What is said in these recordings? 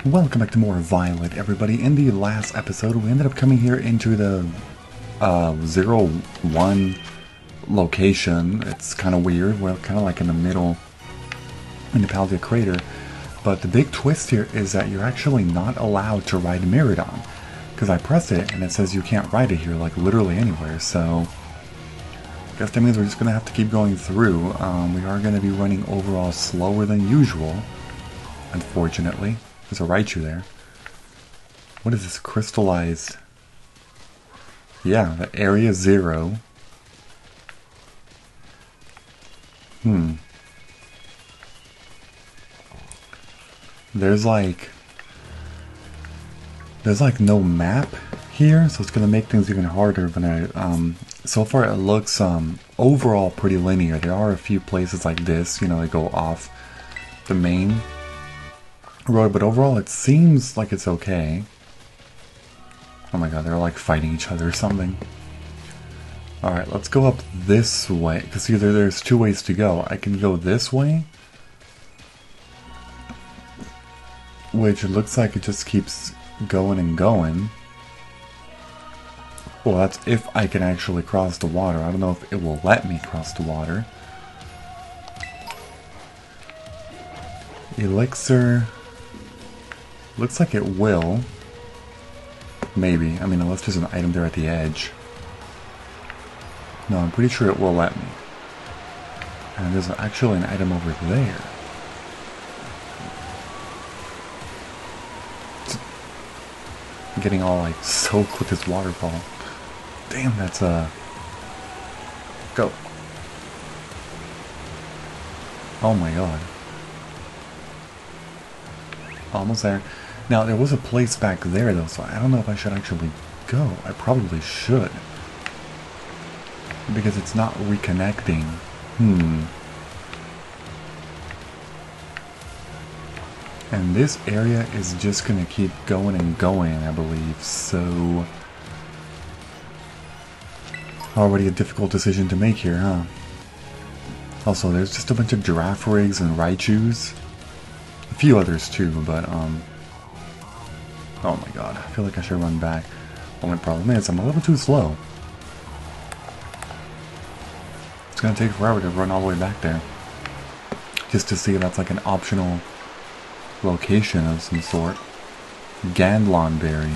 Welcome back to more Violet, everybody. In the last episode, we ended up coming here into the 01 location. It's kind of weird. We're kind of like in the middle, in the Paldea crater. But the big twist here is that you're actually not allowed to ride Miraidon. Because I pressed it, and it says you can't ride it here, like literally anywhere. So, I guess that means we're just going to have to keep going through. We are going to be running overall slower than usual, unfortunately. There's a Raichu there. What is this? Crystallized. Yeah, the Area 0. There's like no map here, so it's gonna make things even harder. But so far it looks overall pretty linear. There are a few places like this, you know, they go off the main road, but overall it seems like it's okay. Oh my god, they're like fighting each other or something. Alright, let's go up this way, because either there's two ways to go. I can go this way, which it looks like it just keeps going and going. Well, that's if I can actually cross the water. I don't know if it will let me cross the water. Elixir. Looks like it will. Maybe. I mean, unless there's an item there at the edge. No, I'm pretty sure it will let me. And there's actually an item over there. I'm getting all like soaked with this waterfall. Damn, that's go. Oh my god. Almost there. Now, there was a place back there, though, so I don't know if I should actually go. I probably should. Because it's not reconnecting. And this area is just going to keep going and going, I believe, so... Already a difficult decision to make here, huh? Also, there's just a bunch of Giraffarigs and Raichus. A few others, too, but, oh my god, I feel like I should run back. Only problem is, I'm a little too slow. It's gonna take forever to run all the way back there. Just to see if that's like an optional location of some sort. Ganlon berry.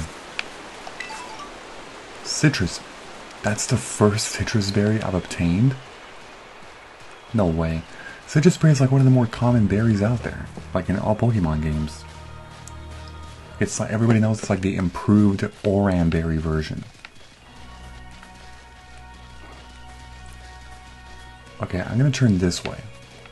Citrus. That's the first citrus berry I've obtained? No way. Citrus berry is like one of the more common berries out there. Like in all Pokemon games. It's like, everybody knows it's like the improved Oranberry version. Okay, I'm gonna turn this way.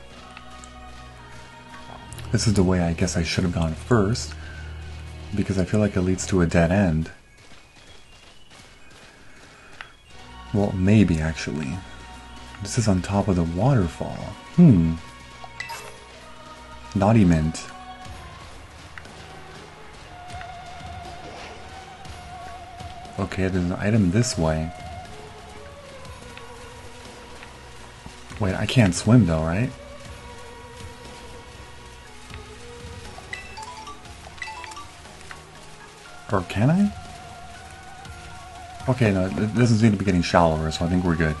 This is the way I guess I should have gone first, because I feel like it leads to a dead end. Well, maybe actually. This is on top of the waterfall. Naughty Mint. Okay, there's an item this way. Wait, I can't swim though, right? Or can I? Okay, no, it doesn't seem to be getting shallower, so I think we're good.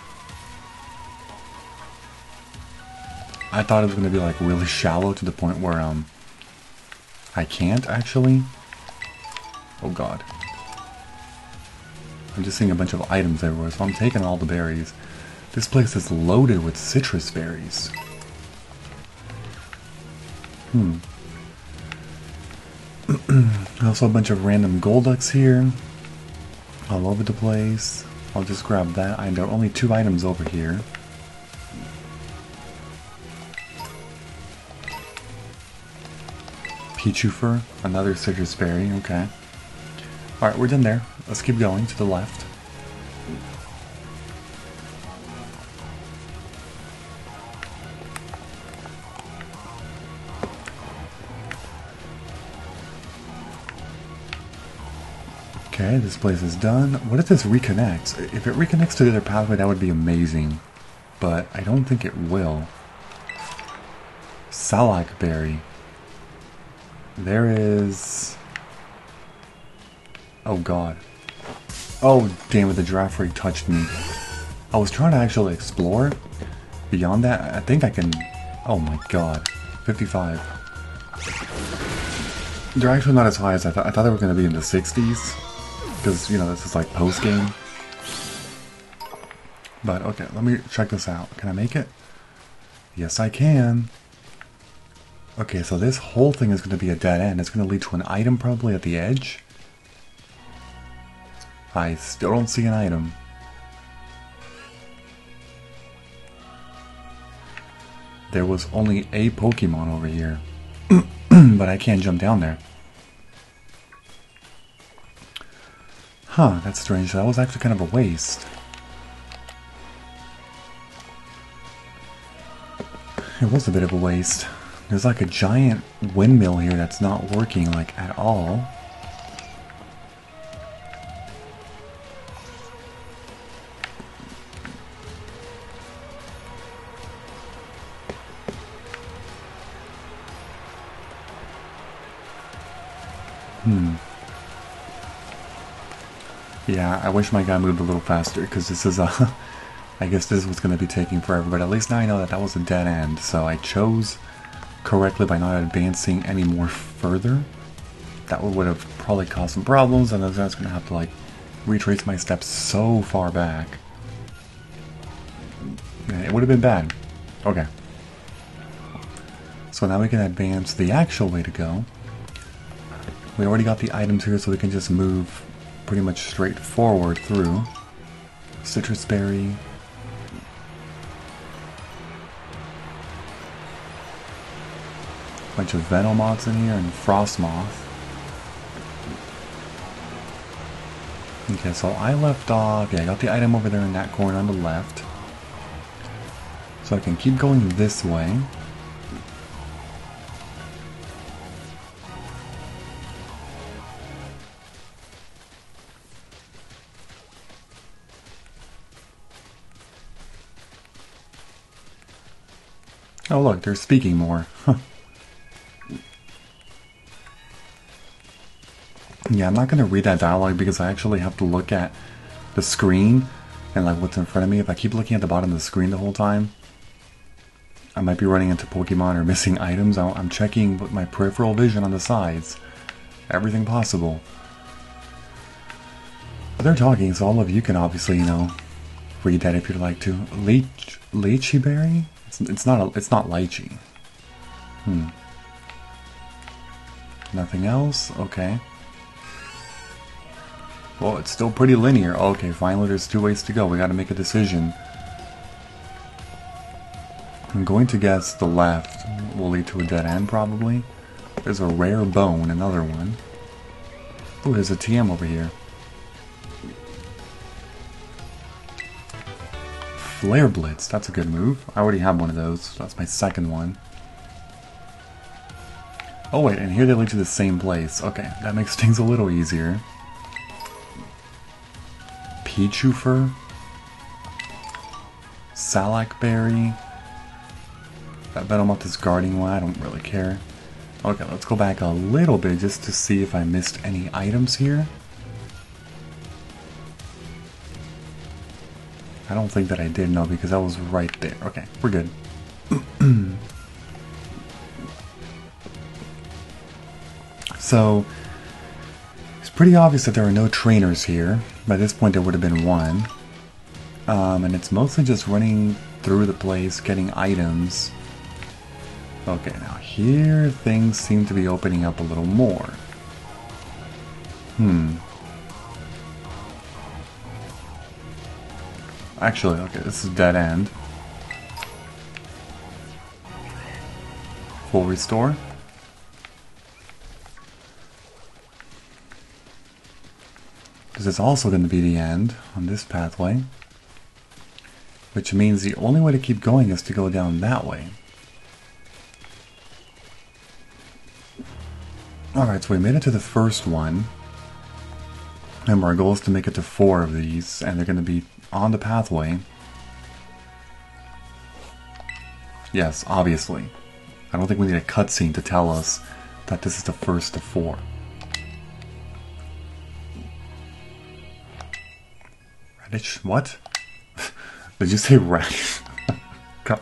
I thought it was going to be like really shallow to the point where I can't actually. Oh god. I'm just seeing a bunch of items everywhere, so I'm taking all the berries. This place is loaded with citrus berries. Also a bunch of random Golducks here. All over the place. I'll just grab that. There are only 2 items over here. Pichufer, another citrus berry, okay. Alright, we're done there. Let's keep going to the left. Okay, this place is done. What if this reconnects? If it reconnects to the other pathway, that would be amazing. But I don't think it will. Salak berry. There is... Oh god. Oh damn it, the giraffe rig touched me. I was trying to actually explore. Beyond that, I think I can... Oh my god. 55. They're actually not as high as I thought. I thought they were going to be in the 60s. Because, you know, this is like post-game. But, okay, let me check this out. Can I make it? Yes, I can. Okay, so this whole thing is going to be a dead end. It's going to lead to an item probably at the edge. I still don't see an item. There was only a Pokemon over here. But I can't jump down there. Huh, that's strange. That was actually kind of a waste. It was a bit of a waste. There's like a giant windmill here that's not working like at all. Yeah, I wish my guy moved a little faster, because this is a... I guess this was going to be taking forever, but at least now I know that that was a dead end, so I chose correctly by not advancing any more further. That would have probably caused some problems, and I was going to have to, like, retrace my steps so far back. It would have been bad. Okay. So now we can advance the actual way to go. We already got the items here, so we can just move pretty much straight forward through. Citrus berry. Bunch of Venomoths in here and Frostmoth. Okay, so I left off. Yeah, I got the item over there in that corner on the left. So I can keep going this way. Oh look, they're speaking more. Yeah, I'm not going to read that dialogue because I actually have to look at the screen and like what's in front of me. If I keep looking at the bottom of the screen the whole time, I might be running into Pokemon or missing items. I'm checking with my peripheral vision on the sides. Everything possible. But they're talking, so all of you can obviously, you know, read that if you'd like to. Lychee berry? It's not lychee. Nothing else? Okay. Well, it's still pretty linear. Okay, finally there's 2 ways to go. We gotta make a decision. I'm going to guess the left will lead to a dead end, probably. There's a rare bone, another one. Oh, there's a TM over here. Flare Blitz, that's a good move. I already have one of those. That's my second one. Oh wait, and here they lead to the same place. Okay, that makes things a little easier. Pichufer. Salac Berry. That Venomoth is guarding one, I don't really care. Okay, let's go back a little bit just to see if I missed any items here. I don't think that I did, no, because I was right there. Okay, we're good. So, it's pretty obvious that there are no trainers here. By this point there would have been one. And it's mostly just running through the place, getting items. Okay, now here things seem to be opening up a little more. Actually, okay, this is dead end. Full restore. Because it's also going to be the end on this pathway. Which means the only way to keep going is to go down that way. Alright, so we made it to the first one. And our goal is to make it to 4 of these, and they're going to be on the pathway. Yes, obviously. I don't think we need a cutscene to tell us that this is the first of 4. Radish? What? Did you say radish? God.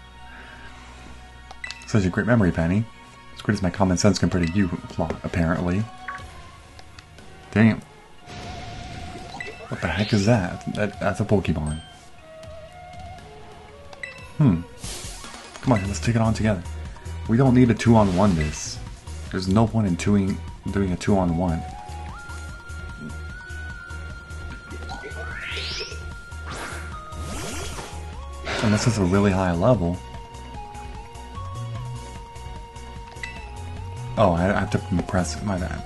Such a great memory, Penny. As great as my common sense compared to you, apparently. Damn. What the heck is that? That's a Pokemon. Come on, let's take it on together. We don't need a 2-on-1 this. There's no point in doing a 2-on-1. Unless it's a really high level. Oh, I have to press it, my bad.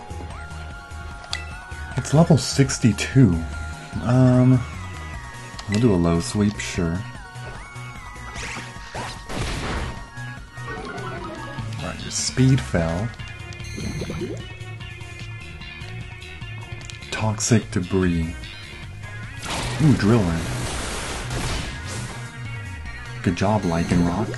It's level 62. We'll do a low sweep, sure. Right, your speed fell. Toxic debris. Ooh, Drillin. Good job, Lycanroc.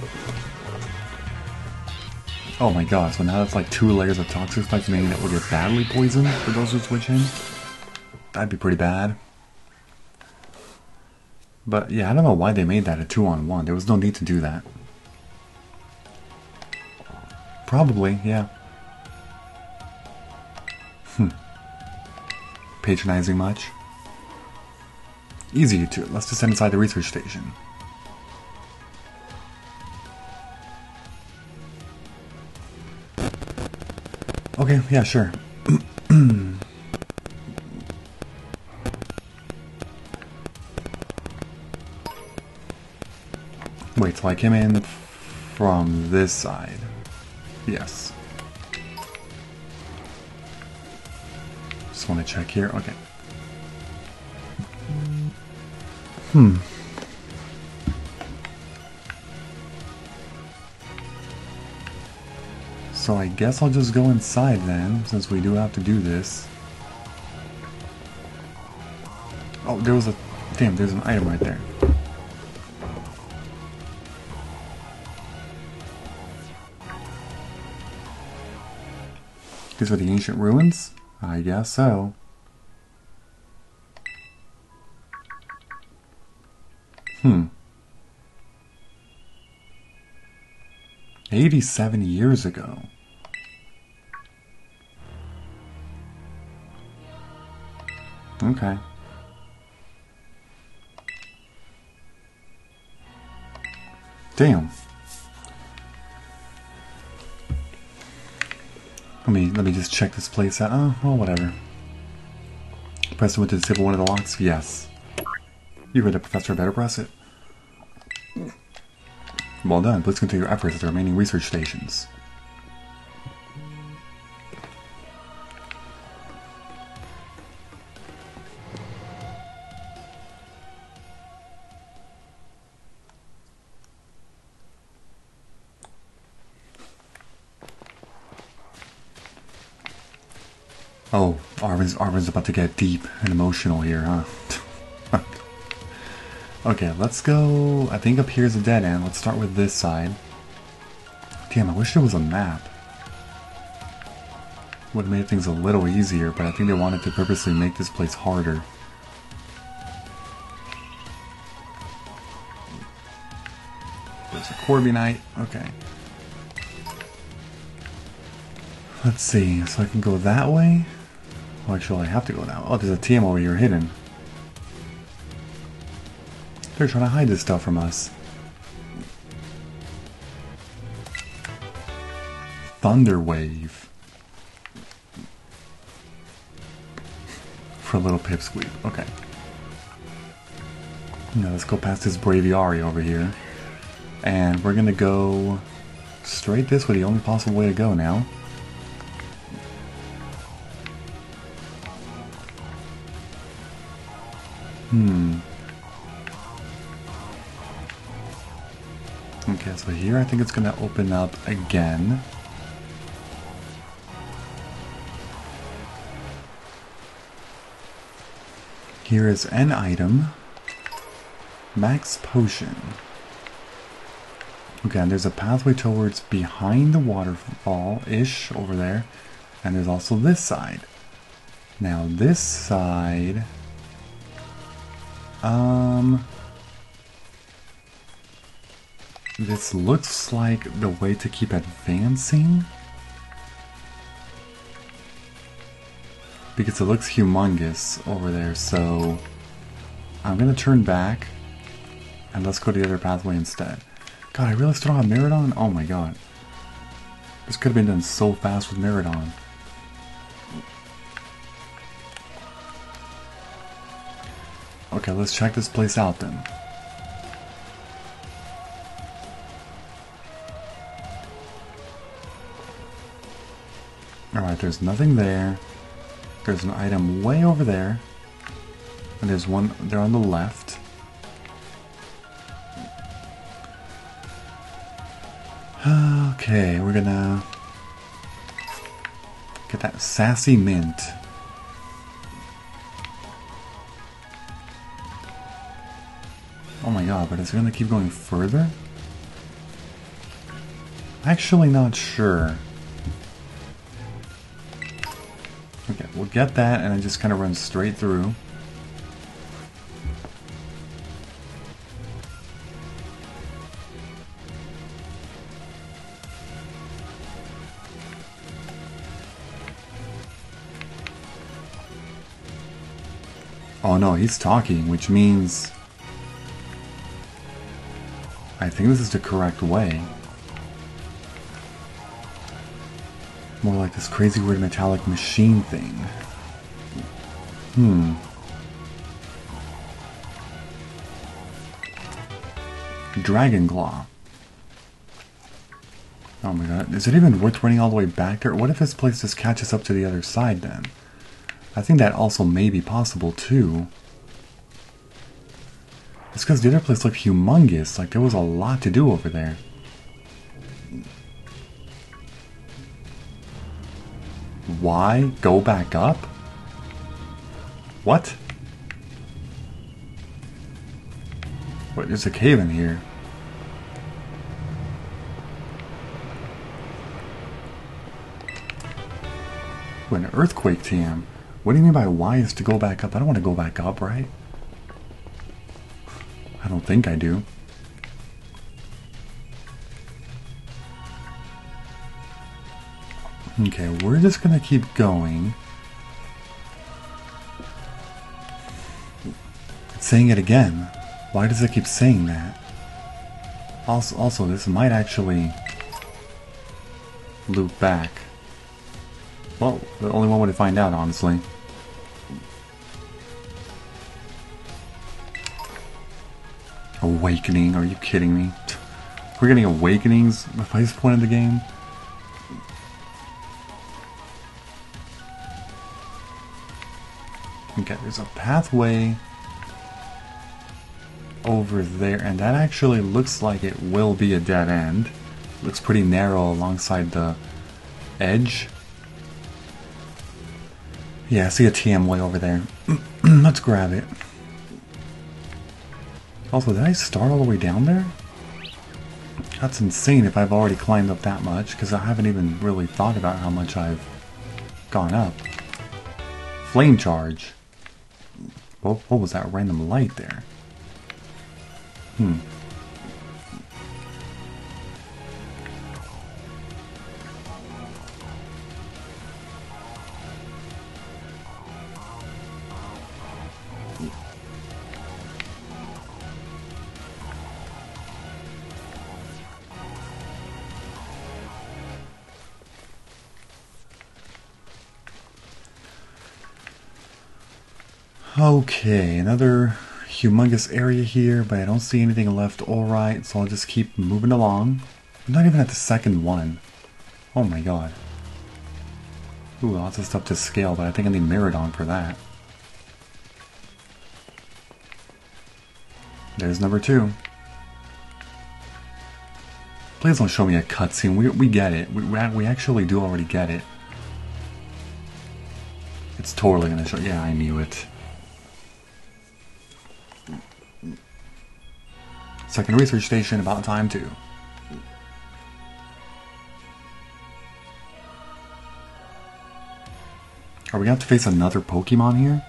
Oh my god, so now that's like 2 layers of toxic spikes, meaning that we'll get badly poisoned for those who switch in? That'd be pretty bad. But yeah, I don't know why they made that a 2-on-1. There was no need to do that. Probably, yeah. Patronizing much? Easy, you two. Let's just head inside the research station. Okay, yeah, sure. Wait, so I came in from this side. Yes. Just want to check here. Okay. So I guess I'll just go inside then, since we do have to do this. Oh, there was a... Damn, there's an item right there. These are the ancient ruins? I guess so. 87 years ago. Okay. Damn. Let me just check this place out. Oh, well, whatever. Press it with the disable one of the locks? Yes. You heard the professor, better press it. Well done. Please continue your efforts at the remaining research stations. Oh, Arvin's about to get deep and emotional here, huh? Okay, let's go. I think up here's a dead end. Let's start with this side. Damn, I wish there was a map. Would have made things a little easier, but I think they wanted to purposely make this place harder. There's a Corviknight. Okay. Let's see. So I can go that way? Oh, actually, I have to go that way. Oh, there's a TM over here hidden. They're trying to hide this stuff from us. Thunder Wave. For a little pipsqueak. Okay. Now let's go past this Braviary over here. And we're gonna go straight this way, the only possible way to go now. Okay, so here I think it's gonna open up again. Here is an item. Max Potion. Okay, and there's a pathway towards behind the waterfall-ish over there. And there's also this side. Now this side... This looks like the way to keep advancing. Because it looks humongous over there, so... I'm gonna turn back. And let's go to the other pathway instead. God, I really still don't have Miradon? Oh my god. This could have been done so fast with Miradon. Okay, let's check this place out then. Alright, there's nothing there. There's an item way over there. And there's one there on the left. Okay, we're gonna get that sassy mint. Oh my god, but is it gonna keep going further? Actually not sure. Okay, we'll get that and it just kind of runs straight through. Oh no, he's talking, which means... I think this is the correct way. More like this crazy weird metallic machine thing. Dragon Claw. Oh my god, is it even worth running all the way back there? What if this place just catches up to the other side then? I think that also may be possible too. It's because the other place looked humongous, like there was a lot to do over there. Why go back up? What? What, there's a cave in here. Ooh, an earthquake TM. What do you mean by why is to go back up? I don't want to go back up, right? I don't think I do. Okay, we're just gonna keep going. It's saying it again. Why does it keep saying that? Also, this might actually loop back. Well, the only one way to find out, honestly. Awakening? Are you kidding me? We're getting awakenings at this point in the game? Okay, there's a pathway over there, and that actually looks like it will be a dead end. Looks pretty narrow alongside the edge. Yeah, I see a TM way over there. Let's grab it. Also, did I start all the way down there? That's insane if I've already climbed up that much, because I haven't even really thought about how much I've gone up. Flame charge. What was that random light there? Okay, another humongous area here, but I don't see anything left alright, so I'll just keep moving along. I'm not even at the second one. Oh my god. Ooh, lots of stuff to scale, but I think I need Miradon for that. There's number 2. Please don't show me a cutscene. We get it. We actually do already get it. It's totally gonna show. Yeah, I knew it. Second research station, about time too. Are we gonna have to face another Pokemon here?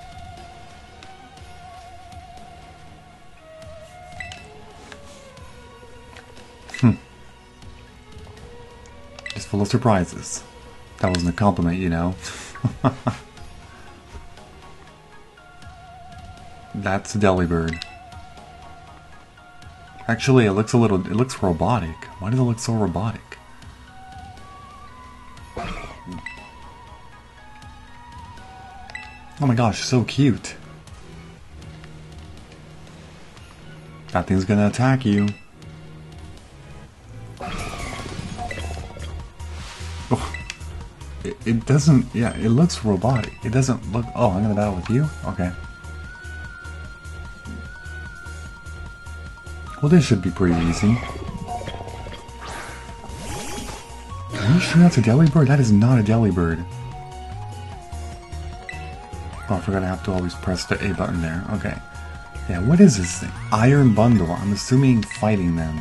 Just full of surprises. That wasn't a compliment, you know. That's a Delibird. Actually, it looks robotic. Why does it look so robotic? Oh my gosh, so cute. That thing's gonna attack you. Oh, it doesn't, yeah, it looks robotic. It doesn't look, oh, I'm gonna battle with you? Okay. Well, this should be pretty easy. Are you sure that's a Delibird? That is not a Delibird. Oh, I forgot I have to always press the A button there. Okay. Yeah, what is this thing? Iron Bundle. I'm assuming fighting them.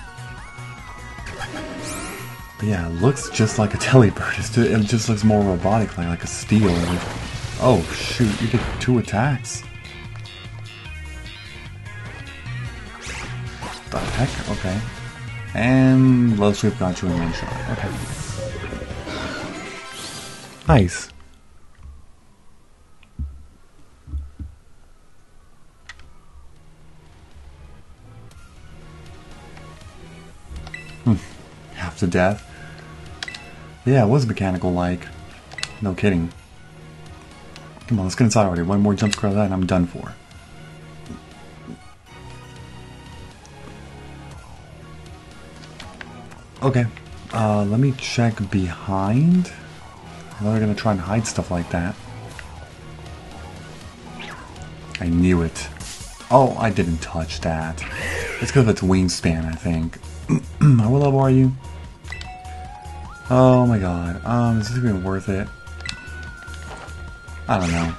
But yeah, it looks just like a Delibird. It just looks more robotic, like a steel. Oh, shoot. You did 2 attacks. The heck? Okay. And Low Sweep got you in one shot. Okay. Nice. Half to death. Yeah, it was mechanical-like. No kidding. Come on, let's get inside already. One more jump scare of that and I'm done for. Okay. Let me check behind. I know they're gonna try and hide stuff like that. I knew it. Oh, I didn't touch that. It's because of its wingspan, I think. What level are you? Oh my god. Is this even worth it? I don't know.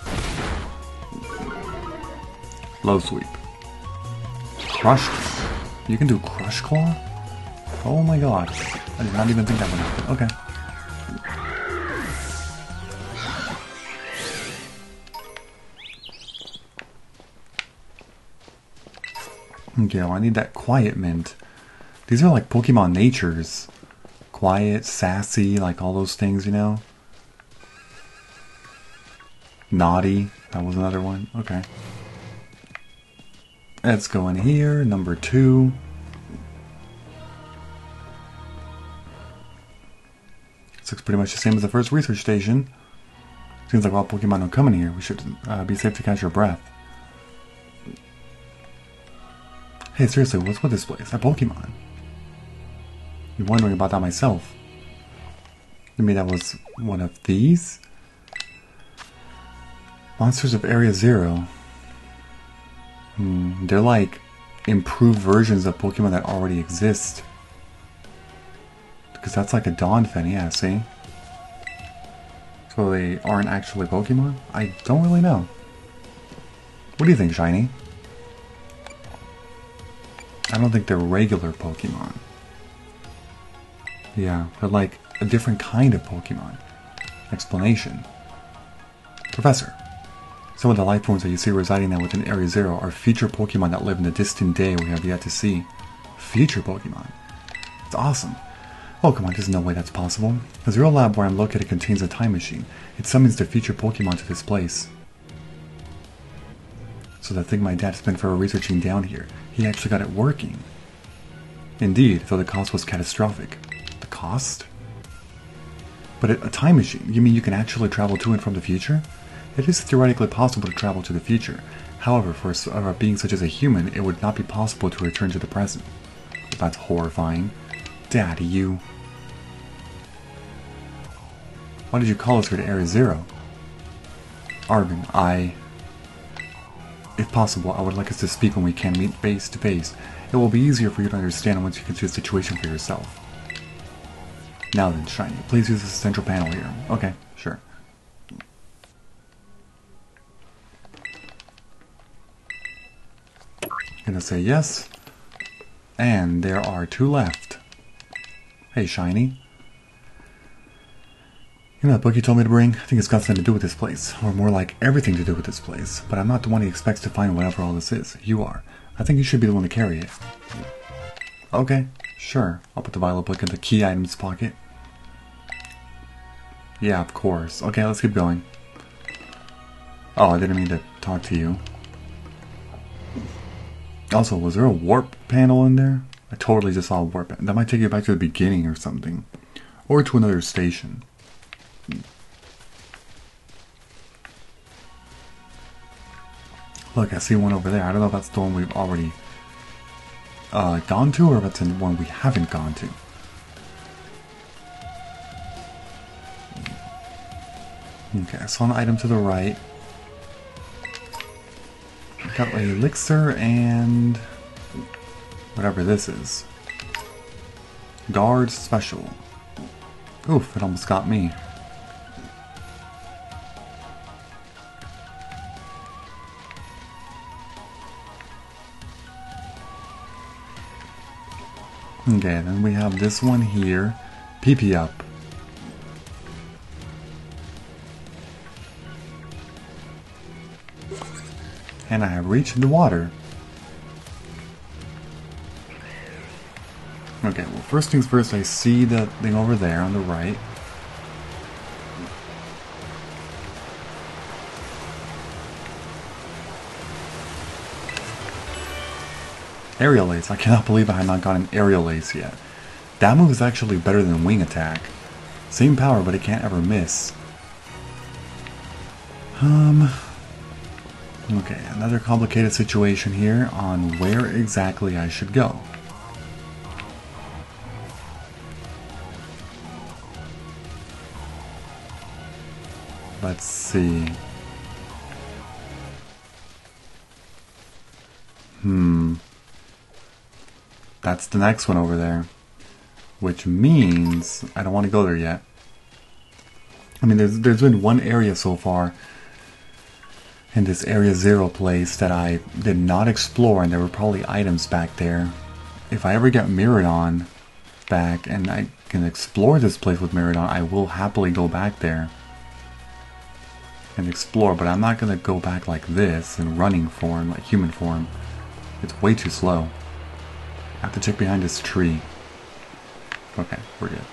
Low Sweep. Crush Claw. You can do Crush Claw? Oh my god. I did not even think that would happen. Okay. Okay, well, I need that Quiet Mint. These are like Pokemon natures. Quiet, sassy, like all those things, you know? Naughty. That was another one. Okay. Let's go in here. Number 2. This looks pretty much the same as the first research station. Seems like all Pokemon don't come in here. We should be safe to catch your breath. Hey, seriously, what's with this place? That Pokemon. I'm wondering about that myself. Maybe that was one of these? Monsters of Area Zero. They're like improved versions of Pokemon that already exist. Because that's like a Donphan, yeah, see? So they aren't actually Pokemon? I don't really know. What do you think, Shiny? I don't think they're regular Pokemon. Yeah, they're like a different kind of Pokemon. Explanation. Professor, some of the life forms that you see residing now within Area Zero are future Pokemon that live in a distant day we have yet to see. Future Pokemon? It's awesome. Oh, come on, there's no way that's possible. The Zero Lab where I'm located contains a time machine. It summons the future Pokemon to this place. So that thing my dad spent forever researching down here, he actually got it working. Indeed, though the cost was catastrophic. The cost? But a time machine, you mean you can actually travel to and from the future? It is theoretically possible to travel to the future. However, for a being such as a human, it would not be possible to return to the present. That's horrifying. Daddy, you... Why did you call us here to Area Zero? Argon, If possible, I would like us to speak when we can meet face to face. It will be easier for you to understand once you can see the situation for yourself. Now then, Shiny, please use the central panel here. Okay, sure. Gonna say yes. And there are 2 left. Hey, Shiny. You know that book you told me to bring? I think it's got something to do with this place. Or more like everything to do with this place. But I'm not the one he expects to find whatever all this is. You are. I think you should be the one to carry it. Okay, sure. I'll put the violet book in the key items pocket. Yeah, of course. Okay, let's keep going. Oh, I didn't mean to talk to you. Also, was there a warp panel in there? I totally just saw a warp panel. That might take you back to the beginning or something. Or to another station. Look, I see one over there. I don't know if that's the one we've already gone to, or if it's the one we haven't gone to. Okay, I saw an item to the right. Got an elixir and whatever this is. Guard special. Oof, it almost got me. Okay, then we have this one here. PP up. And I have reached the water. Okay, well, first things first, I see that thing over there on the right. Aerial Ace. I cannot believe I have not gotten Aerial Ace yet. That move is actually better than Wing Attack. Same power, but it can't ever miss. Okay, another complicated situation here on where exactly I should go. Let's see. That's the next one over there. Which means I don't want to go there yet. I mean, there's been one area so far in this Area 0 place that I did not explore, and there were probably items back there. If I ever get Miraidon back and I can explore this place with Miraidon, I will happily go back there and explore, but I'm not going to go back like this in running form, like human form. It's way too slow. I have to check behind this tree. Okay, we're good.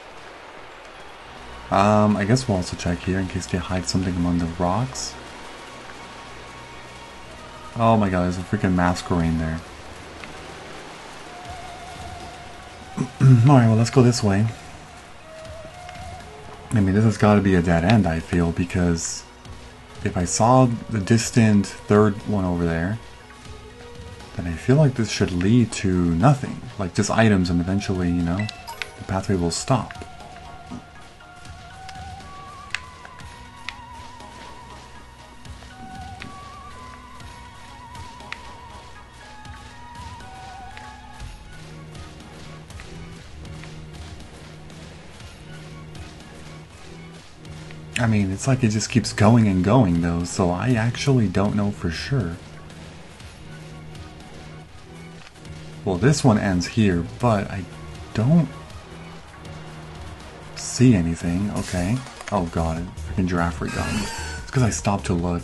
I guess we'll also check here in case they hide something among the rocks. Oh my god, there's a freaking Masquerain there. Alright, well, let's go this way. I mean, this has got to be a dead end, I feel, because if I saw the distant third one over there, then I feel like this should lead to nothing. Like, just items, and eventually, you know, the pathway will stop. I mean, it's like it just keeps going and going, though, so I actually don't know for sure. Well, this one ends here, but I don't see anything. Okay. Oh god, freaking giraffe got me. It's because I stopped to look.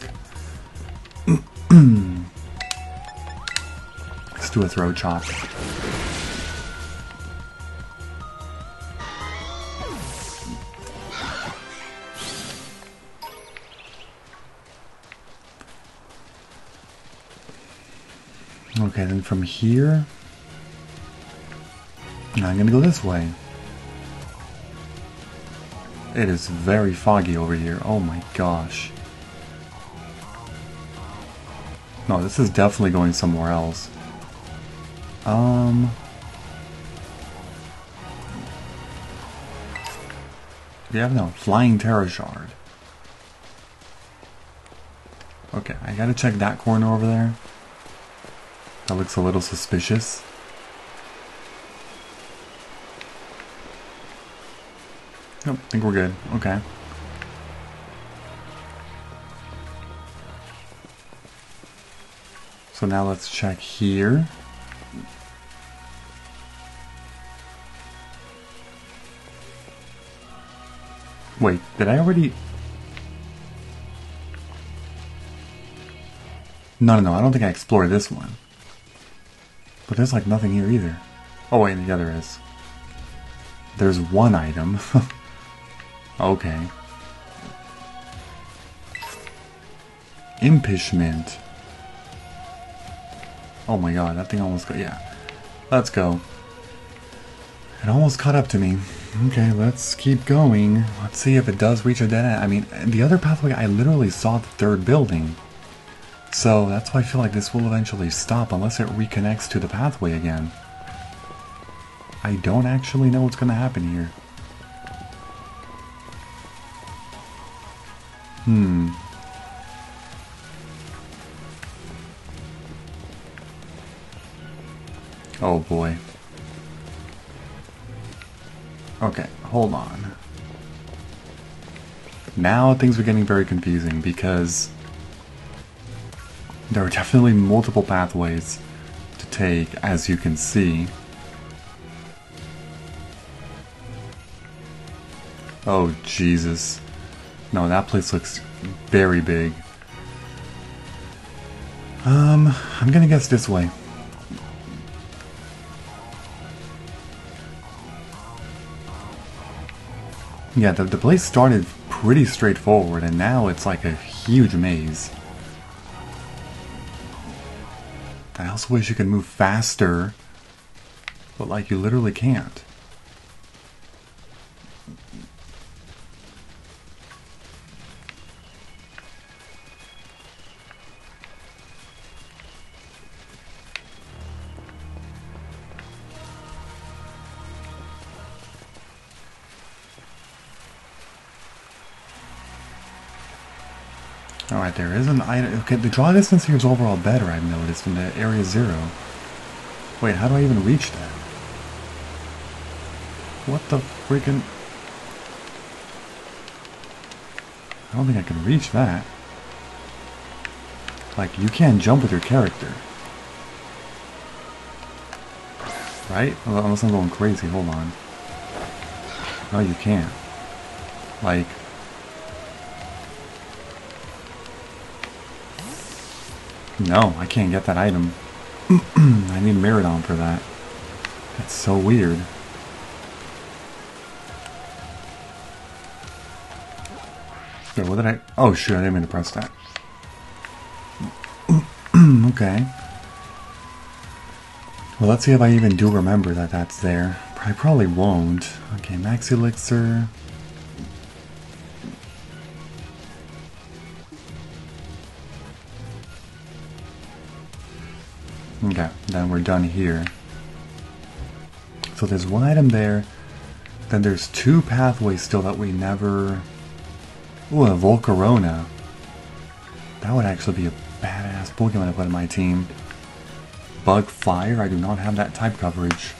Let's do a throw chop. Okay, then from here, I'm gonna go this way. It is very foggy over here. Oh my gosh. No, this is definitely going somewhere else. Yeah, no, Flying Terra Shard. Okay, I gotta check that corner over there. That looks a little suspicious. Nope, I think we're good. Okay. So now let's check here. Wait, did I already... No, I don't think I explored this one. But there's like nothing here either. Oh wait, yeah, there is. There's one item. Okay. Impishment. Oh my god, that thing almost got... Yeah. Let's go. It almost caught up to me. Okay, let's keep going. Let's see if it does reach a dead end. I mean, the other pathway, I literally saw the third building. So that's why I feel like this will eventually stop unless it reconnects to the pathway again. I don't actually know what's going to happen here. Oh boy. Okay, hold on. Now things are getting very confusing because there are definitely multiple pathways to take, as you can see. Oh Jesus. No, that place looks very big. I'm gonna guess this way. Yeah, the place started pretty straightforward, and now it's like a huge maze. I also wish you could move faster, but like you literally can't. Alright, there is an item. Okay, the draw distance here is overall better, I've noticed, in the Area 0. Wait, how do I even reach that? What the freaking... I don't think I can reach that. Like, you can't jump with your character. Right? Unless I'm going crazy, hold on. No, you can't. Like... No, I can't get that item. I need Miradon for that. That's so weird. Wait, what did I... Oh, shoot, I didn't mean to press that. Okay. Well, let's see if I even do remember that that's there. I probably won't. Okay, Max Elixir... Okay, then we're done here. So there's one item there. Then there's two pathways still that we never... Ooh, a Volcarona. That would actually be a badass Pokemon to put in my team. Bug Fire, I do not have that type coverage.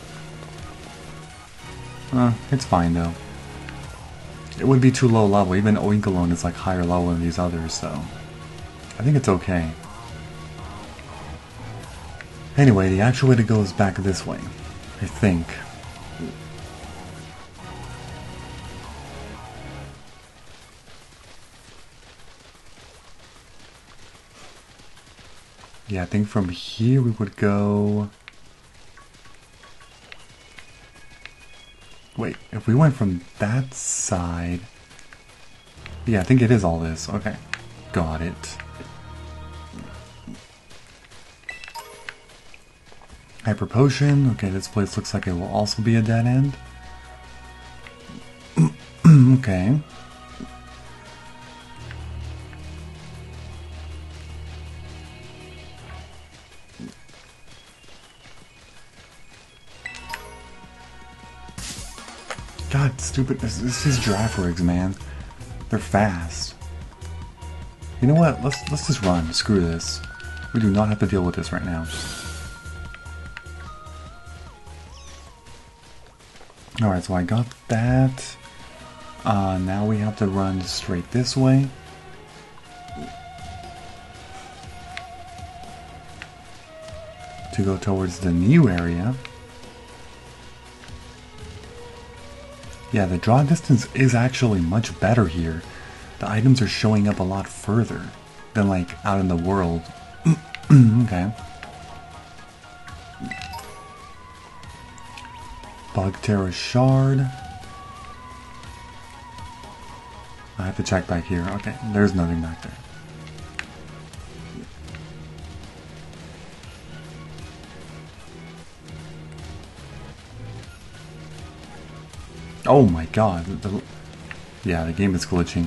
It's fine though. It would be too low level. Even Oinkologne is like higher level than these others, so... I think it's okay. Anyway, the actual way to go is back this way, I think. Yeah, I think from here we would go... Wait, if we went from that side... Yeah, I think it is all this. Okay, got it. Hyper Potion. Okay, this place looks like it will also be a dead end. Okay. God, stupid. This is Giraffe rigs, man. They're fast. You know what? Let's just run. Screw this. We do not have to deal with this right now. Alright, so I got that. Now we have to run straight this way. To go towards the new area. Yeah, the draw distance is actually much better here. The items are showing up a lot further than like out in the world. Okay. Bugterra Shard. I have to check back here. Okay, there's nothing back there. Oh my god. Yeah, the game is glitching.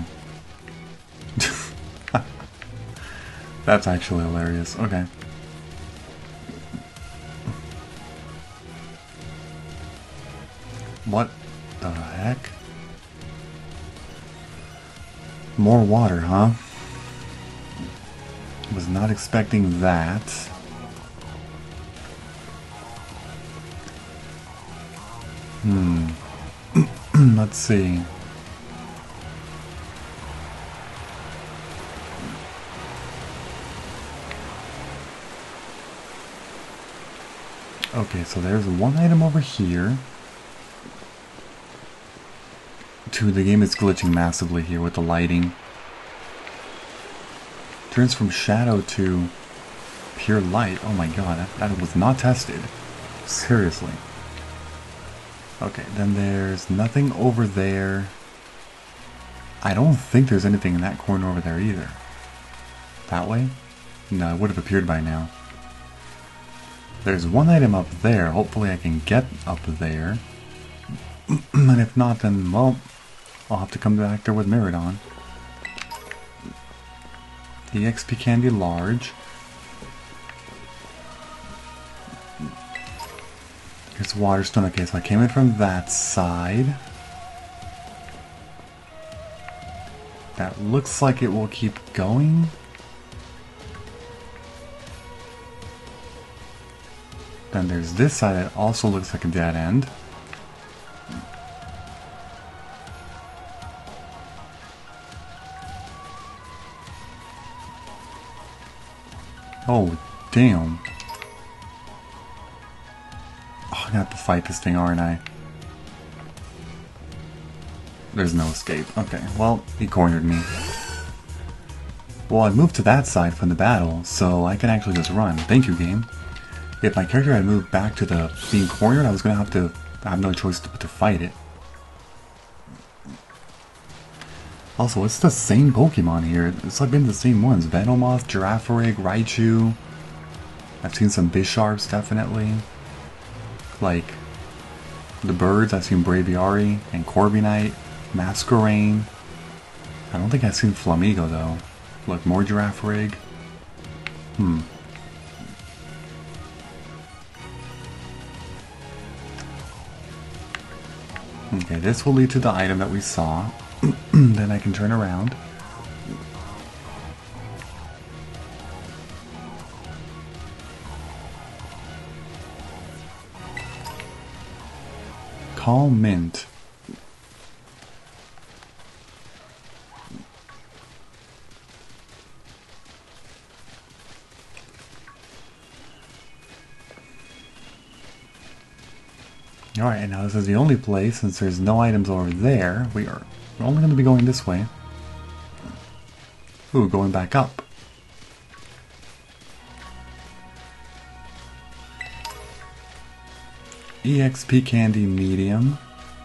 That's actually hilarious. Okay. What the heck? More water, huh? Was not expecting that. Let's see. Okay, so there's one item over here. Two, the game is glitching massively here with the lighting. Turns from shadow to pure light. Oh my god, that was not tested. Seriously. Okay, then there's nothing over there. I don't think there's anything in that corner over there either. That way? No, it would have appeared by now. There's one item up there. Hopefully I can get up there. And if not, then, well, I'll have to come back there with Miradon. EXP Candy Large. Here's Waterstone. Okay, so I came in from that side. That looks like it will keep going. Then there's this side that also looks like a dead end. Oh, damn. Oh, I'm gonna have to fight this thing, aren't I? There's no escape. Okay, well, he cornered me. Well, I moved to that side from the battle, so I can actually just run. Thank you, game. If my character had moved back to the being cornered, I was gonna have no choice but to fight it. Also, it's the same Pokemon here. It's like been the same ones. Venomoth, Girafarig, Raichu. I've seen some Bisharps, definitely. Like, the birds, I've seen Braviary and Corviknight, Masquerain. I don't think I've seen Flamigo, though. Look, more Girafarig. Okay, this will lead to the item that we saw. Then I can turn around. Call Mint. Alright, and now this is the only place, since there's no items over there, we're only going to be going this way. Ooh, going back up. EXP Candy Medium.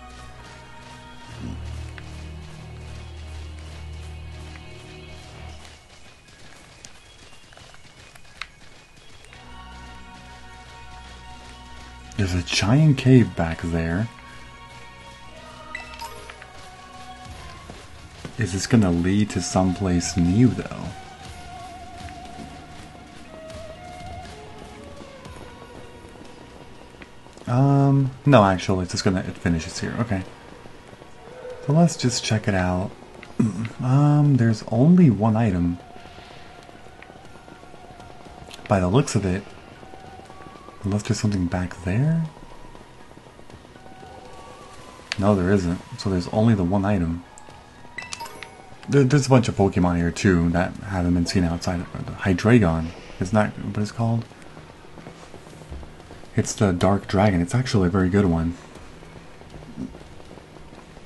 There's a giant cave back there. Is this gonna lead to someplace new, though? No, actually, it's just gonna, it finishes here. Okay. So let's just check it out. There's only one item. By the looks of it. Unless there's something back there? No, there isn't. So there's only the one item. There's a bunch of Pokemon here too that haven't been seen outside of the Hydreigon. Isn't that what it's called? It's the Dark Dragon. It's actually a very good one.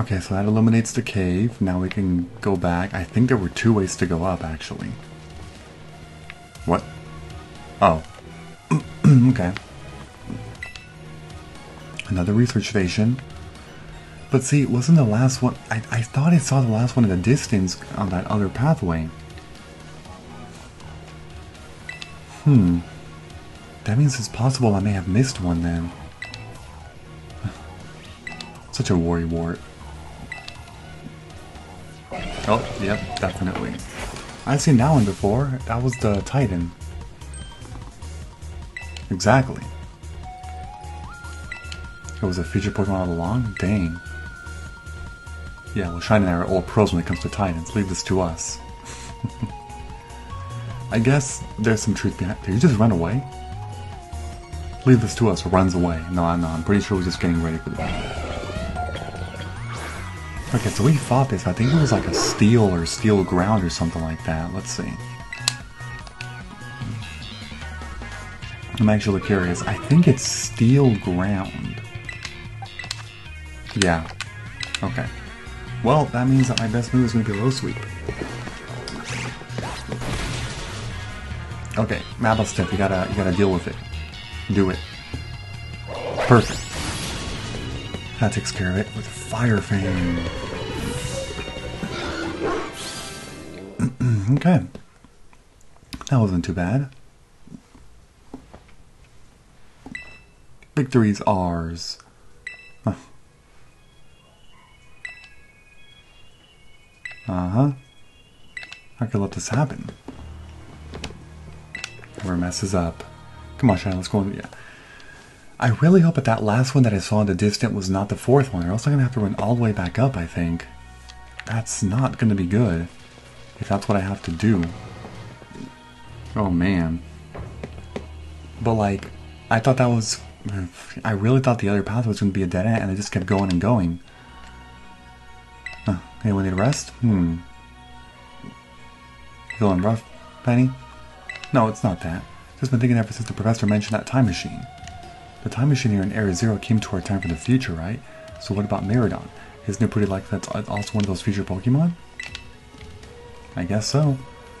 Okay, so that eliminates the cave. Now we can go back. I think there were 2 ways to go up, actually. What? Oh. Okay. Another research station. But see, wasn't the last one... I thought I saw the last one in the distance on that other pathway. That means it's possible I may have missed one then. Such a worrywart. Oh, yep, definitely. I've seen that one before. That was the Titan. Exactly. It was a featured Pokemon all along? Dang. Yeah, well, Shine and I are old pros when it comes to Titans. Leave this to us. I guess there's some truth behind... Did you just run away? Leave this to us. Runs away. No, I'm pretty sure we're just getting ready for the battle. Okay, so we fought this. I think it was like a steel or steel ground or something like that. Let's see. I'm actually curious. I think it's steel ground. Yeah. Okay. Well, that means that my best move is going to be low sweep. Okay, Mabelstiff, you gotta deal with it. Do it. Perfect. That takes care of it with Fire Fang. Okay. That wasn't too bad. Victory's ours. Huh. Uh-huh. I could let this happen. Where it messes up. Come on, Shine, let's go. Yeah. I really hope that last one that I saw in the distance was not the 4th one, or else I'm going to have to run all the way back up, I think. That's not going to be good, if that's what I have to do. Oh, man. But, like, I thought that was... I really thought the other path was going to be a dead end, and it just kept going and going. Anyone need a rest? Feeling rough, Penny? No, it's not that. Just been thinking ever since the professor mentioned that time machine. The time machine here in Area Zero came to our time for the future, right? So what about Miraidon? Isn't it pretty likely that's also one of those future Pokemon? I guess so.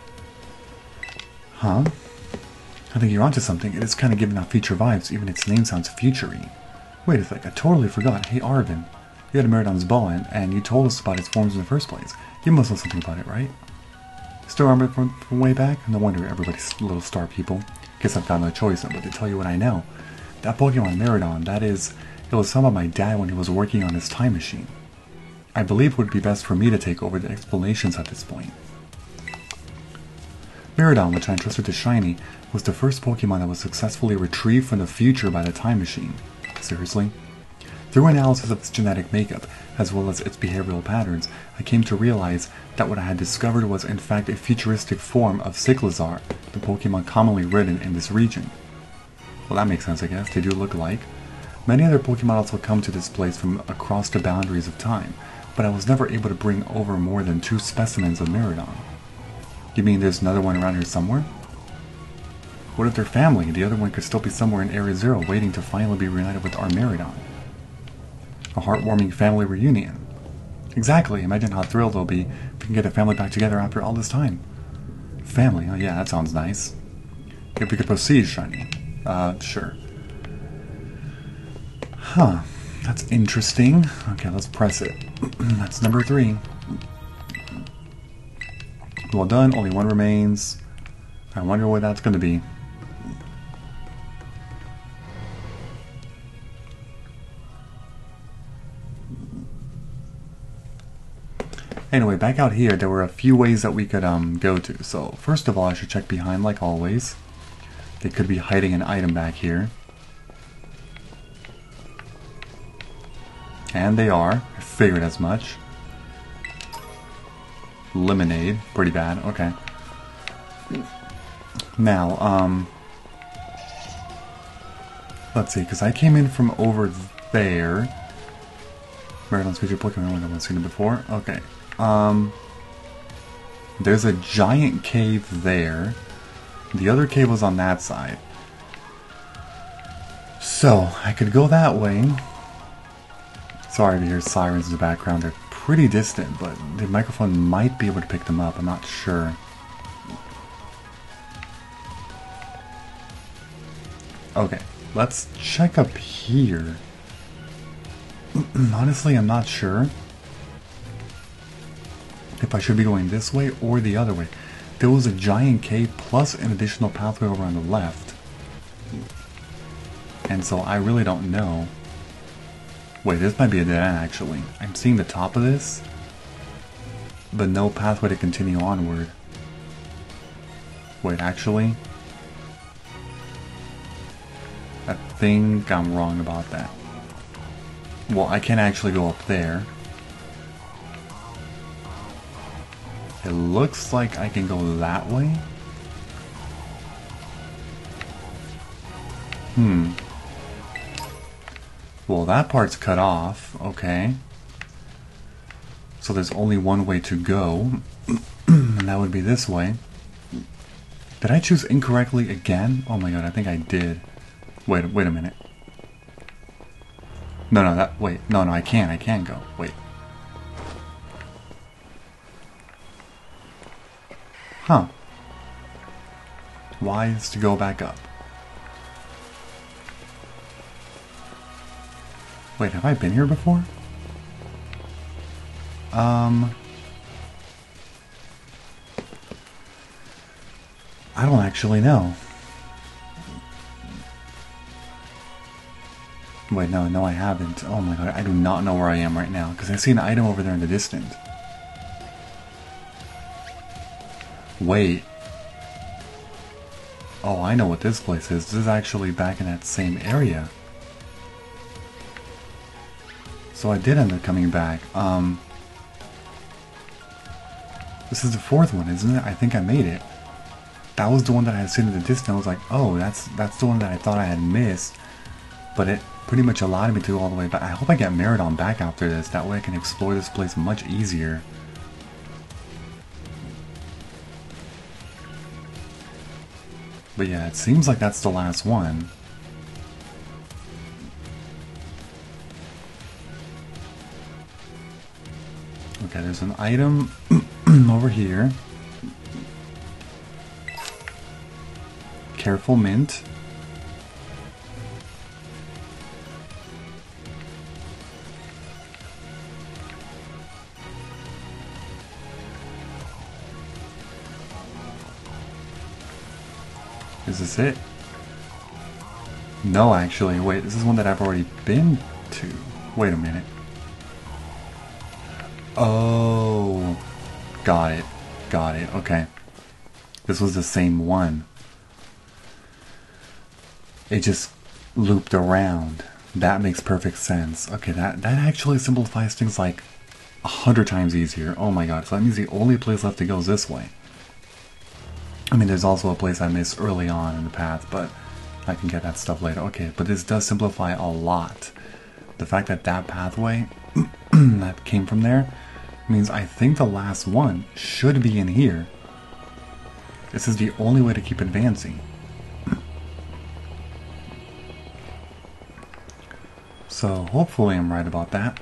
Huh? I think you're onto something. It is kind of giving out future vibes, even its name sounds future-y. Wait a sec, I totally forgot. Hey Arvin, you had a Miraidon's ball and you told us about its forms in the first place. You must know something about it, right? Still remember from way back? No wonder everybody's little star people. Guess I've got no choice but to tell you what I know. That Pokemon Miraidon, it was some of my dad when he was working on his time machine. I believe it would be best for me to take over the explanations at this point. Miraidon, which I entrusted to Shiny, was the first Pokemon that was successfully retrieved from the future by the time machine. Seriously? Through analysis of its genetic makeup, as well as its behavioral patterns, I came to realize that what I had discovered was in fact a futuristic form of Cyclizar, the Pokemon commonly ridden in this region. Well, that makes sense, I guess. They do look alike. Many other Pokemon also come to this place from across the boundaries of time, but I was never able to bring over more than 2 specimens of Miraidon. You mean there's another one around here somewhere? What if they're family? The other one could still be somewhere in Area Zero waiting to finally be reunited with our Miraidon. A heartwarming family reunion. Exactly. Imagine how thrilled they'll be if we can get the family back together after all this time. Family? Oh yeah, that sounds nice. If we could proceed, Shiny. Sure. Huh. That's interesting. Okay, let's press it. That's number 3. Well done. Only 1 remains. I wonder what that's going to be. Anyway, back out here, there were a few ways that we could go to. So, first of all, I should check behind like always. They could be hiding an item back here. And they are. I figured as much. Lemonade. Pretty bad. Okay. Now, let's see, because I came in from over there. Miraidon's featured Pokemon, I haven't seen it before. Okay. There's a giant cave there. The other cave was on that side. So, I could go that way. Sorry to hear sirens in the background. They're pretty distant, but the microphone might be able to pick them up. I'm not sure. Okay, let's check up here. Honestly, I'm not sure if I should be going this way or the other way. There was a giant cave plus an additional pathway over on the left. And so I really don't know. Wait, this might be a dead end actually. I'm seeing the top of this, but no pathway to continue onward. Wait, actually, I think I'm wrong about that. Well, I can't actually go up there. It looks like I can go that way. Well, that part's cut off. Okay. So there's only one way to go, and that would be this way. Did I choose incorrectly again? Oh my god, I think I did. Wait a minute. No, I can't go. Wait. Huh. Y is to go back up. Wait, have I been here before? I don't actually know. Wait, no, I haven't. Oh my god, I do not know where I am right now, because I see an item over there in the distance. Wait. Oh, I know what this place is. This is actually back in that same area. So I did end up coming back. This is the fourth one, isn't it? I think I made it. That was the one that I had seen in the distance. I was like, oh, that's the one that I thought I had missed. But it pretty much allowed me to go all the way back. I hope I get Meridon back after this. That way I can explore this place much easier. But yeah, it seems like that's the last one. Okay, there's an item over here. Careful mint. Is this it? No, actually. Wait, this is one that I've already been to. Wait a minute. Oh. Got it. Got it. Okay. This was the same one. It just looped around. That makes perfect sense. Okay, that actually simplifies things like 100 times easier. Oh my god. So that means the only place left to go is this way. I mean, there's also a place I missed early on in the path, but I can get that stuff later. Okay, but this does simplify a lot. The fact that that pathway that came from there means I think the last one should be in here. This is the only way to keep advancing. So hopefully I'm right about that.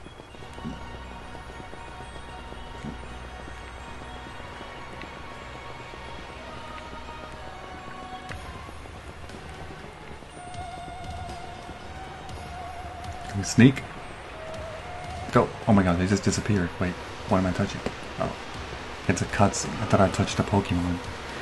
Can we sneak? Go! Oh my god, they just disappeared. Wait, what am I touching? Oh. It's a cutscene. I thought I touched a Pokemon.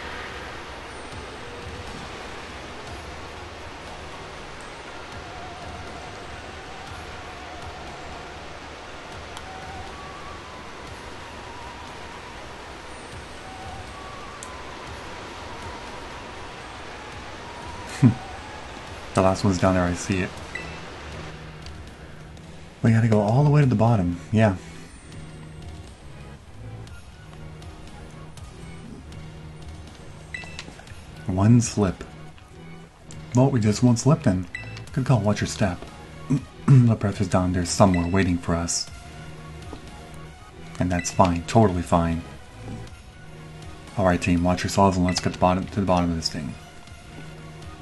The last one's down there, I see it. We gotta go all the way to the bottom, yeah. One slip. Well, we just won't slip then. Good call, watch your step. The breath is down there somewhere waiting for us. And that's fine, totally fine. Alright team, watch yourselves and let's get to the bottom of this thing.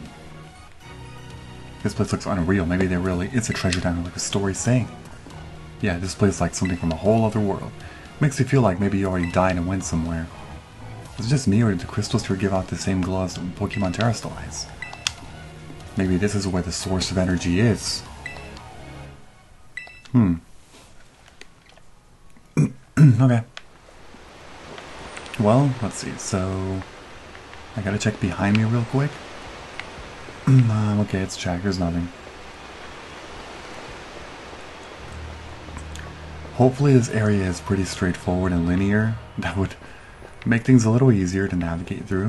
This place looks unreal. Maybe there really is a treasure down there like the story's saying. Yeah, this plays like something from a whole other world. Makes you feel like maybe you already died and went somewhere. Is it just me, or did the crystals here give out the same glow as Pokemon Terrastalize? Maybe this is where the source of energy is. Okay. Well, let's see. So, I gotta check behind me real quick. Okay, it's checked. There's nothing. Hopefully this area is pretty straightforward and linear. That would make things a little easier to navigate through.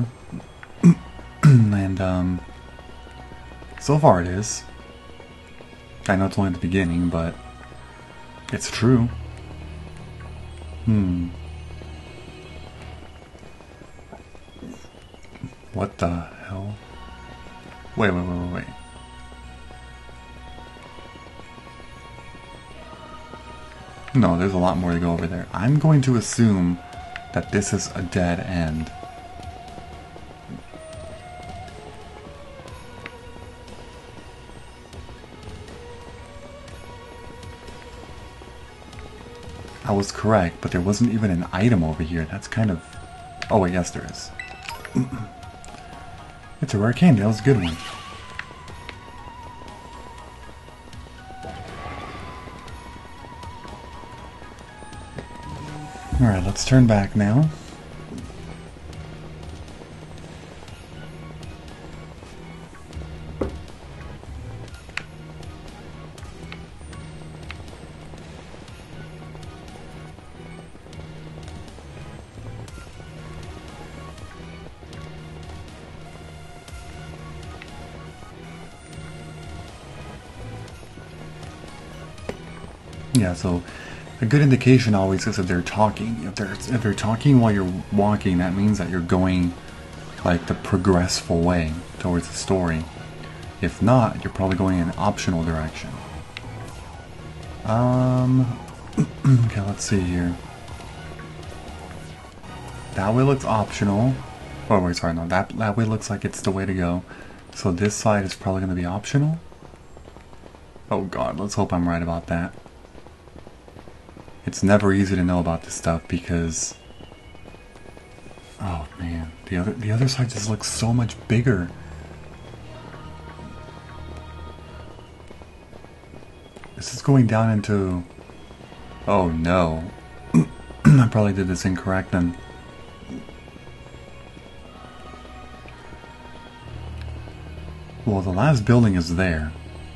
And, so far it is. I know it's only the beginning, but it's true. What the hell? Wait. No, there's a lot more to go over there. I'm going to assume that this is a dead end. I was correct, but there wasn't even an item over here. That's kind of... Oh wait, yes there is. It's a rare candy, that was a good one. Alright, let's turn back now. Yeah, so a good indication always is if they're talking. If they're talking while you're walking, that means that you're going like the progressful way towards the story. If not, you're probably going in an optional direction. Okay, let's see here. That way looks optional. Oh wait, sorry, no, that way looks like it's the way to go. So this side is probably going to be optional? Oh god, let's hope I'm right about that. It's never easy to know about this stuff because... Oh man, the other side just looks so much bigger. This is going down into... Oh no. I probably did this incorrect then. Well, the last building is there.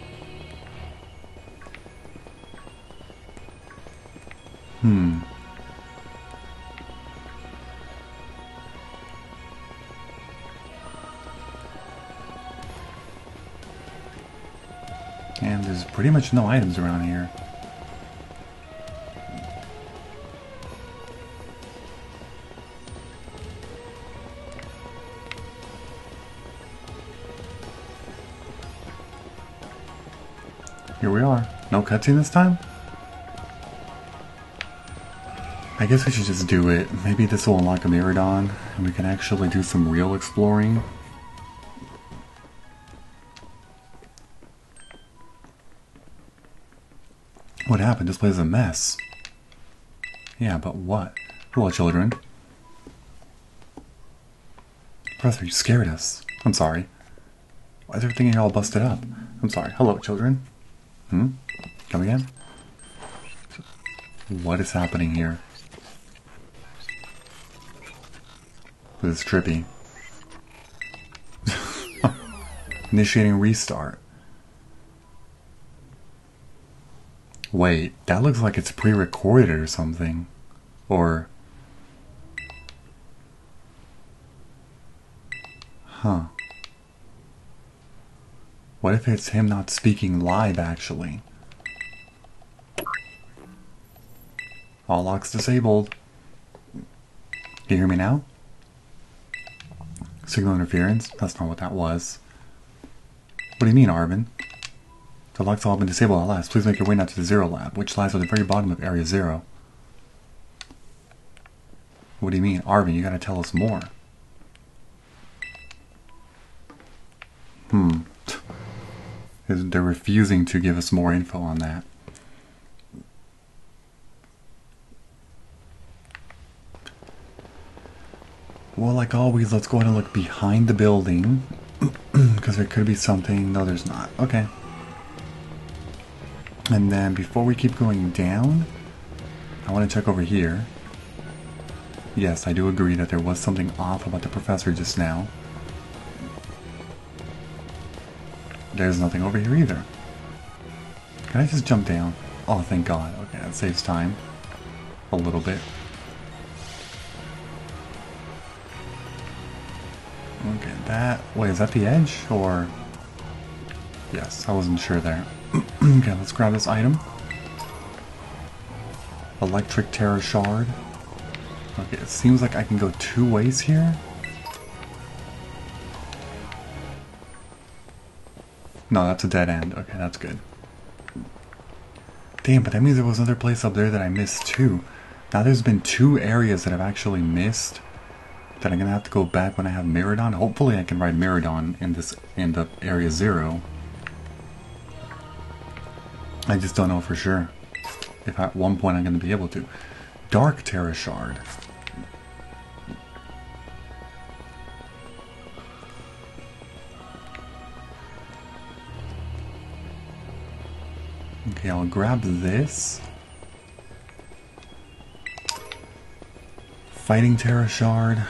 And there's pretty much no items around here. Here we are. No cutscene this time? I guess we should just do it. Maybe this will unlock a Miradon, and we can actually do some real exploring. What happened? This place is a mess. Yeah, but what? Hello, children. Professor, you scared us. I'm sorry. Why is everything here all busted up? I'm sorry. Hello, children. Come again? What is happening here? This is trippy. Initiating restart. Wait, that looks like it's pre-recorded or something. Or... Huh. What if it's him not speaking live, actually? All locks disabled. Can you hear me now? Signal interference? That's not what that was. What do you mean, Arvin? The locks all have been disabled at last. Please make your way now to the Zero Lab, which lies at the very bottom of Area Zero. What do you mean? Arvin, you gotta tell us more. They're refusing to give us more info on that. well, like always, let's go ahead and look behind the building. Because there could be something. No, there's not. Okay. And then before we keep going down, I want to check over here. Yes, I do agree that there was something off about the professor just now. There's nothing over here either. Can I just jump down? Oh, thank God. Okay, that saves time. A little bit. Okay, that... Wait, is that the edge? Or... Yes, I wasn't sure there. Okay, let's grab this item. Electric Terror Shard. Okay, it seems like I can go 2 ways here. No, that's a dead end. Okay, that's good. Damn, but that means there was another place up there that I missed too. Now there's been 2 areas that I've actually missed that I'm gonna have to go back when I have Miraidon. Hopefully I can ride Miraidon in the area 0. I just don't know for sure if at one point I'm gonna be able to. Dark Terra Shard. Okay, I'll grab this. Fighting Terra Shard.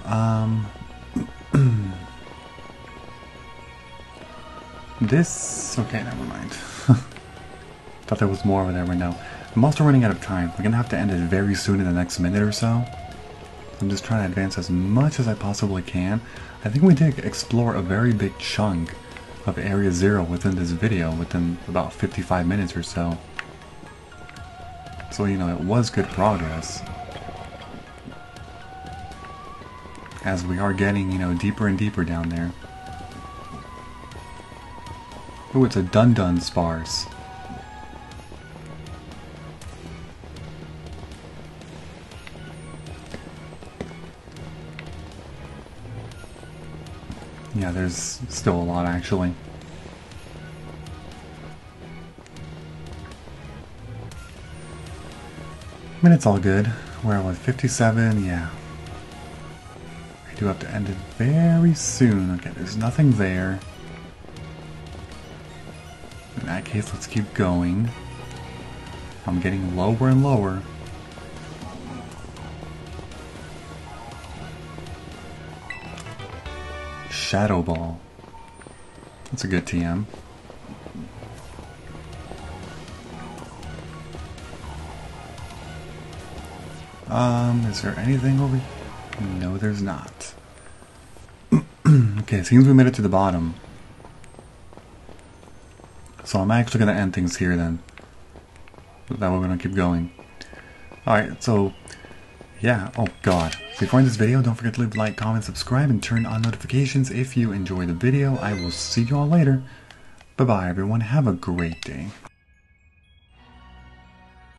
This... Okay, never mind. Thought there was more over there right now. I'm also running out of time. We're gonna have to end it very soon in the next minute or so. I'm just trying to advance as much as I possibly can. I think we did explore a very big chunk of Area 0 within this video, within about 55 minutes or so. So, you know, it was good progress. As we are getting, you know, deeper and deeper down there. Oh, it's a Dun-Dun Sparse. Yeah, there's still a lot actually. I mean, it's all good. We're at 57, yeah. I do have to end it very soon. Okay, there's nothing there. In that case, let's keep going. I'm getting lower and lower. Shadow Ball. That's a good TM. Is there anything over here? No, there's not. Okay, seems we made it to the bottom. So I'm actually going to end things here then. That way we're going to keep going. Alright, so... yeah, oh god. Before I end this video, don't forget to leave a like, comment, subscribe, and turn on notifications if you enjoy the video. I will see you all later. Bye-bye, everyone. Have a great day.